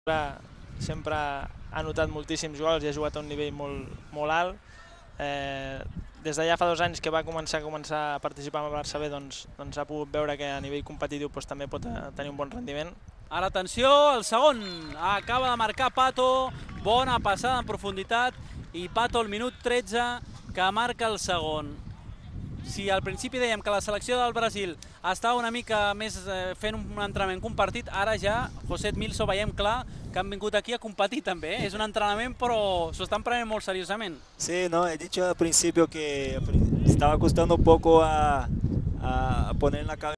sempre ha notat moltíssims gols i ha jugat a un nivell molt alt. Des de ja fa 2 anys que va començar a participar amb el Barça B, doncs ha pogut veure que a nivell competitiu també pot tenir un bon rendiment. Ara atenció, el segon, acaba de marcar Pato, bona passada en profunditat i Pato al minut 13 que marca el segon. Si al principi dèiem que la selecció del Brasil estava una mica més fent un entrenament compartit, ara ja, José Milso, veiem clar que han vingut aquí a competir també. És un entrenament però s'ho estan prenent molt seriosament. Sí, no, he dicho al principio que estaba costando un poco a poner en la cabeza